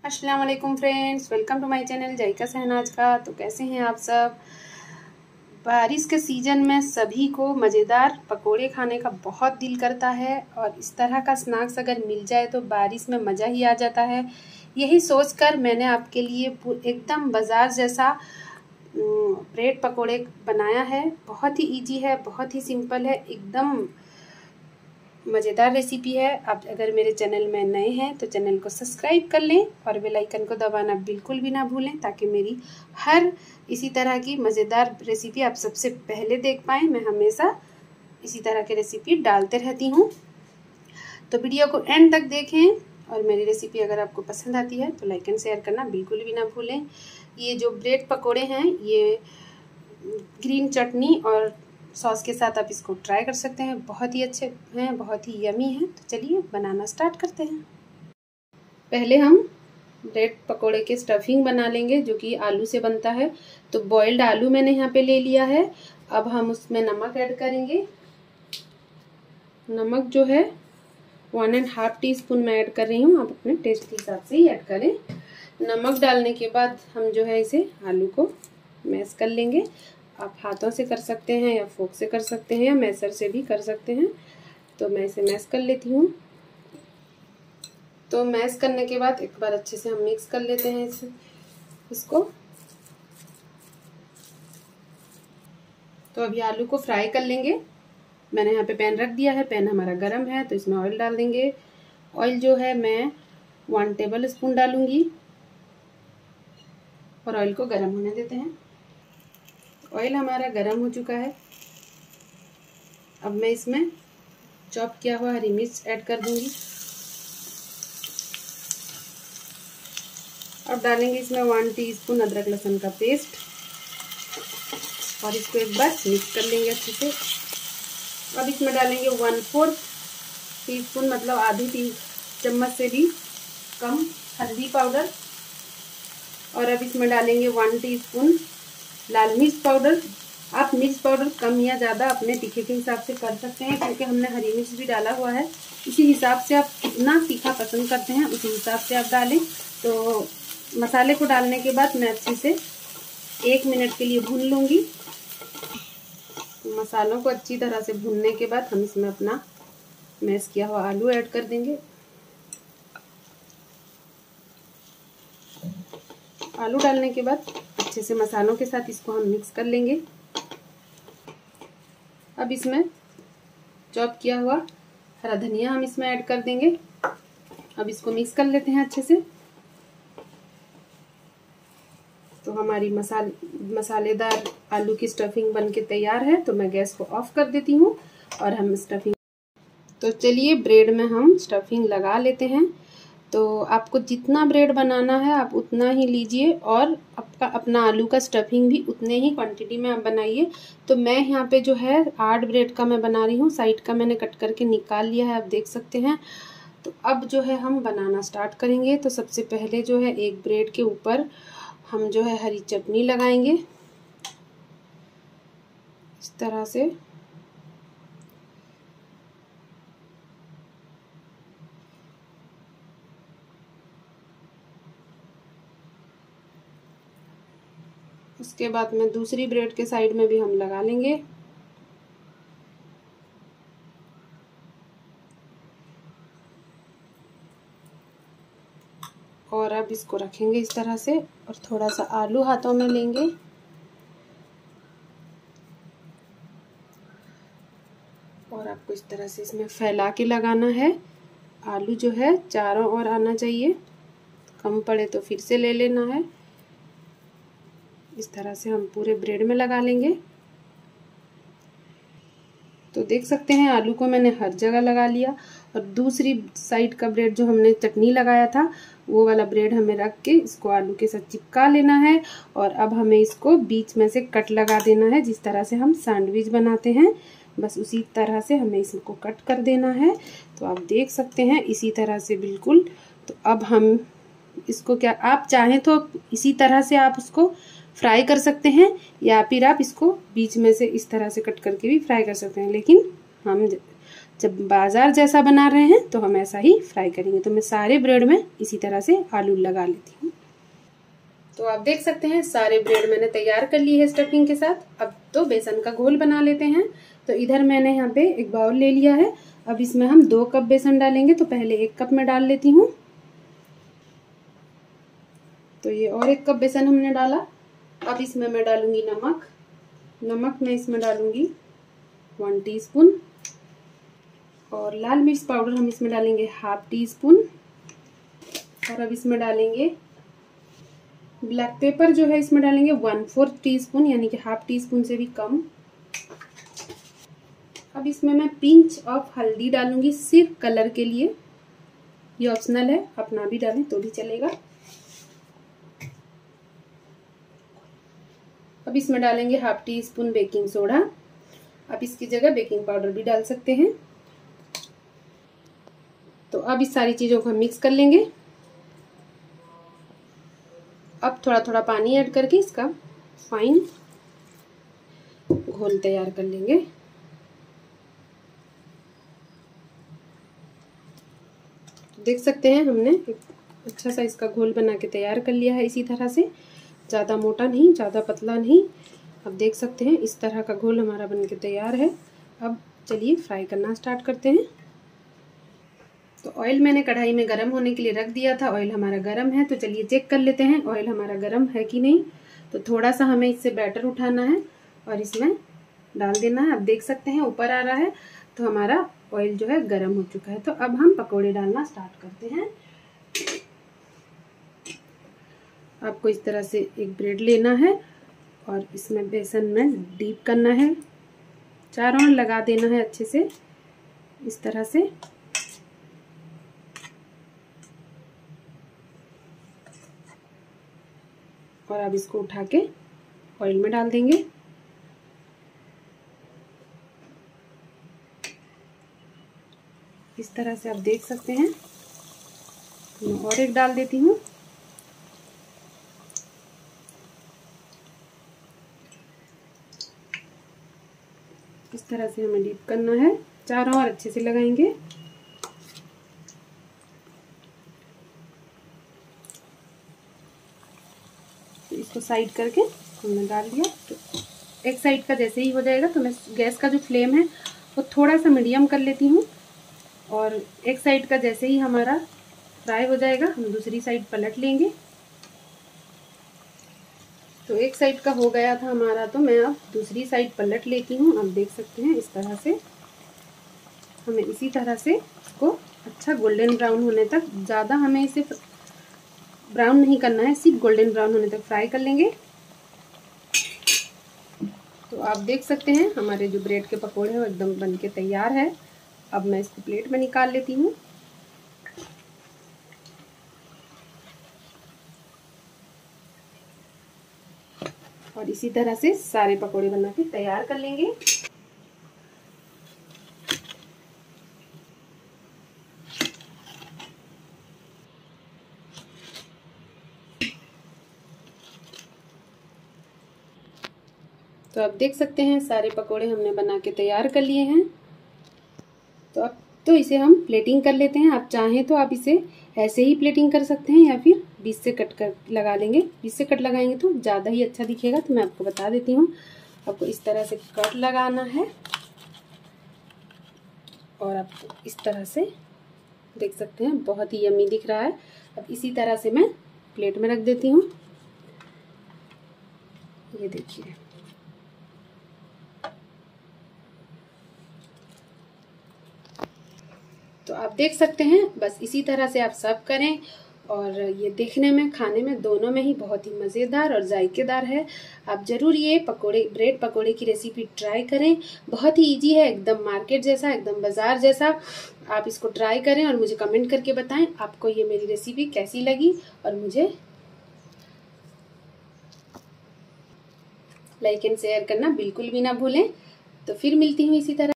अस्सलाम वालेकुम friends, welcome to my channel Zaika Shahnaz का। तो कैसे हैं आप सब। बारिश के सीज़न में सभी को मज़ेदार पकोड़े खाने का बहुत दिल करता है और इस तरह का स्नैक्स अगर मिल जाए तो बारिश में मज़ा ही आ जाता है। यही सोचकर मैंने आपके लिए एकदम बाज़ार जैसा ब्रेड पकोड़े बनाया है। बहुत ही इजी है, बहुत ही सिंपल है, एकदम मज़ेदार रेसिपी है। आप अगर मेरे चैनल में नए हैं तो चैनल को सब्सक्राइब कर लें और बेल आइकन को दबाना बिल्कुल भी ना भूलें, ताकि मेरी हर इसी तरह की मज़ेदार रेसिपी आप सबसे पहले देख पाएँ। मैं हमेशा इसी तरह की रेसिपी डालते रहती हूँ, तो वीडियो को एंड तक देखें। और मेरी रेसिपी अगर आपको पसंद आती है तो लाइक एंड शेयर करना बिल्कुल भी ना भूलें। ये जो ब्रेड पकोड़े हैं ये ग्रीन चटनी और सॉस के साथ आप इसको ट्राई कर सकते हैं। बहुत ही अच्छे हैं, बहुत ही यमी हैं। तो चलिए बनाना स्टार्ट करते हैं। पहले हम ब्रेड पकोड़े के स्टफिंग बना लेंगे, जो कि आलू से बनता है। तो बॉइल्ड आलू मैंने यहाँ पे ले लिया है। अब हम उसमें नमक ऐड करेंगे। नमक जो है 1.5 टीस्पून मैं ऐड कर रही हूँ, आप अपने टेस्ट के हिसाब से ही ऐड करें। नमक डालने के बाद हम जो है इसे आलू को मैश कर लेंगे। आप हाथों से कर सकते हैं या फोक से कर सकते हैं या मैशर से भी कर सकते हैं। तो मैं इसे मैश कर लेती हूँ। तो मैश करने के बाद एक बार अच्छे से हम मिक्स कर लेते हैं इसको। तो अभी आलू को फ्राई कर लेंगे। मैंने यहाँ पे पैन रख दिया है, पैन हमारा गर्म है, तो इसमें ऑयल डाल देंगे। ऑयल जो है मैं 1 टेबल स्पून डालूंगी और ऑयल को गर्म होने देते हैं। ऑयल हमारा गर्म हो चुका है। अब मैं इसमें चॉप किया हुआ हरी मिर्च ऐड कर दूंगी। अब डालेंगे इसमें 1 टीस्पून अदरक लहसुन का पेस्ट और इसको एक बार मिक्स कर लेंगे अच्छे से। अब इसमें डालेंगे 1/4 टीस्पून, मतलब आधी चम्मच से भी कम हल्दी पाउडर। और अब इसमें डालेंगे 1 टीस्पून लाल मिर्च पाउडर। आप मिर्च पाउडर कम या ज़्यादा अपने तीखे के हिसाब से कर सकते हैं, क्योंकि हमने हरी मिर्च भी डाला हुआ है। इसी हिसाब से आप कितना तीखा पसंद करते हैं उसी हिसाब से आप डालें। तो मसाले को डालने के बाद मैं अच्छे से 1 मिनट के लिए भून लूँगी। मसालों को अच्छी तरह से भूनने के बाद हम इसमें अपना मैश किया हुआ आलू ऐड कर देंगे। आलू डालने के बाद अच्छे से मसालों के साथ इसको हम मिक्स कर लेंगे। अब इसमें चॉप किया हुआ हरा धनिया हम इसमें ऐड कर देंगे। अब इसको मिक्स कर लेते हैं अच्छे से। तो हमारी मसालेदार आलू की स्टफिंग बनके तैयार है। तो मैं गैस को ऑफ कर देती हूँ और हम स्टफिंग, तो चलिए ब्रेड में हम स्टफिंग लगा लेते हैं। तो आपको जितना ब्रेड बनाना है आप उतना ही लीजिए और आपका अपना आलू का स्टफिंग भी उतने ही क्वांटिटी में आप बनाइए। तो मैं यहाँ पे जो है 8 ब्रेड का मैं बना रही हूँ। साइड का मैंने कट करके निकाल लिया है, आप देख सकते हैं। तो अब जो है हम बनाना स्टार्ट करेंगे। तो सबसे पहले जो है एक ब्रेड के ऊपर हम जो है हरी चटनी लगाएंगे इस तरह से। उसके बाद में दूसरी ब्रेड के साइड में भी हम लगा लेंगे। और अब इसको रखेंगे इस तरह से और थोड़ा सा आलू हाथों में लेंगे और आपको इस तरह से इसमें फैला के लगाना है। आलू जो है चारों ओर आना चाहिए, कम पड़े तो फिर से ले लेना है। इस तरह से हम पूरे ब्रेड में लगा लेंगे। तो देख सकते हैं आलू को मैंने हर जगह लगा लिया। और दूसरी साइड का ब्रेड जो हमने चटनी लगाया था वो वाला ब्रेड हमें रख के इसको आलू के साथ चिपका लेना है। और अब हमें इसको बीच में से कट लगा देना है, जिस तरह से हम सैंडविच बनाते हैं बस उसी तरह से हमें इसको कट कर देना है। तो आप देख सकते हैं इसी तरह से बिल्कुल। तो अब हम इसको क्या, आप चाहें तो इसी तरह से आप उसको फ्राई कर सकते हैं या फिर आप इसको बीच में से इस तरह से कट करके भी फ्राई कर सकते हैं। लेकिन हम जब बाजार जैसा बना रहे हैं तो हम ऐसा ही फ्राई करेंगे। तो मैं सारे ब्रेड में इसी तरह से आलू लगा लेती हूँ। तो आप देख सकते हैं सारे ब्रेड मैंने तैयार कर लिए है स्टफिंग के साथ। अब तो बेसन का घोल बना लेते हैं। तो इधर मैंने यहाँ पे एक बाउल ले लिया है। अब इसमें हम 2 कप बेसन डालेंगे। तो पहले 1 कप में डाल लेती हूँ। तो ये और 1 कप बेसन हमने डाला। अब इसमें मैं डालूंगी नमक। नमक मैं इसमें डालूंगी 1 टीस्पून। और लाल मिर्च पाउडर हम इसमें डालेंगे 1/2 टीस्पून। और अब इसमें डालेंगे ब्लैक पेपर जो है इसमें डालेंगे 1/4 टीस्पून, यानी कि 1/2 टीस्पून से भी कम। अब इसमें मैं पिंच ऑफ हल्दी डालूंगी सिर्फ कलर के लिए। ये ऑप्शनल है, आप ना भी डालें तो भी चलेगा। अब इसमें डालेंगे 1/2 टीस्पून बेकिंग सोडा। आप इसकी जगह बेकिंग पाउडर भी डाल सकते हैं। तो अब इस सारी चीजों को हम मिक्स कर लेंगे। अब थोड़ा थोड़ा पानी ऐड करके इसका फाइन घोल तैयार कर लेंगे। देख सकते हैं हमने एक अच्छा सा इसका घोल बना के तैयार कर लिया है। इसी तरह से, ज़्यादा मोटा नहीं, ज़्यादा पतला नहीं। अब देख सकते हैं इस तरह का घोल हमारा बन के तैयार है। अब चलिए फ्राई करना स्टार्ट करते हैं। तो ऑयल मैंने कढ़ाई में गर्म होने के लिए रख दिया था। ऑयल हमारा गर्म है, तो चलिए चेक कर लेते हैं ऑयल हमारा गर्म है कि नहीं। तो थोड़ा सा हमें इससे बैटर उठाना है और इसमें डाल देना है। अब देख सकते हैं ऊपर आ रहा है, तो हमारा ऑयल जो है गर्म हो चुका है। तो अब हम पकोड़े डालना स्टार्ट करते हैं। आपको इस तरह से एक ब्रेड लेना है और इसमें बेसन में डीप करना है। चारों ओर लगा देना है अच्छे से इस तरह से। और अब इसको उठा के ऑयल में डाल देंगे। इस तरह से आप देख सकते हैं। मैं और एक डाल देती हूँ। इस तरह से हमें डीप करना है, चारों ओर अच्छे से लगाएंगे। तो इसको साइड करके हमने डाल दिया। तो एक साइड का जैसे ही हो जाएगा तो मैं गैस का जो फ्लेम है वो थोड़ा सा मीडियम कर लेती हूँ। और एक साइड का जैसे ही हमारा फ्राई हो जाएगा हम दूसरी साइड पलट लेंगे। तो एक साइड का हो गया था हमारा, तो मैं अब दूसरी साइड पलट लेती हूँ। अब देख सकते हैं इस तरह से हमें इसी तरह से इसको अच्छा गोल्डन ब्राउन होने तक, ज़्यादा हमें इसे ब्राउन नहीं करना है, सिर्फ गोल्डन ब्राउन होने तक फ्राई कर लेंगे। तो आप देख सकते हैं हमारे जो ब्रेड के पकोड़े हैं वो एकदम बन के तैयार है। अब मैं इसको प्लेट में निकाल लेती हूँ। और इसी तरह से सारे पकोड़े बना के तैयार कर लेंगे। तो आप देख सकते हैं सारे पकोड़े हमने बना के तैयार कर लिए हैं। तो अब तो इसे हम प्लेटिंग कर लेते हैं। आप चाहें तो आप इसे ऐसे ही प्लेटिंग कर सकते हैं या फिर बीच से कट कर लगा लेंगे। बीच से कट लगाएंगे तो ज़्यादा ही अच्छा दिखेगा। तो मैं आपको बता देती हूँ, आपको इस तरह से कट लगाना है और आपको इस तरह से देख सकते हैं बहुत ही यम्मी दिख रहा है। अब इसी तरह से मैं प्लेट में रख देती हूँ। ये देखिए, तो आप देख सकते हैं बस इसी तरह से आप सर्व करें। और ये देखने में, खाने में, दोनों में ही बहुत ही मज़ेदार और जायकेदार है। आप ज़रूर ये पकोड़े, ब्रेड पकोड़े की रेसिपी ट्राई करें। बहुत ही इजी है, एकदम मार्केट जैसा, एकदम बाज़ार जैसा। आप इसको ट्राई करें और मुझे कमेंट करके बताएं आपको ये मेरी रेसिपी कैसी लगी। और मुझे लाइक एंड शेयर करना बिल्कुल भी ना भूलें। तो फिर मिलती हूँ इसी तरह।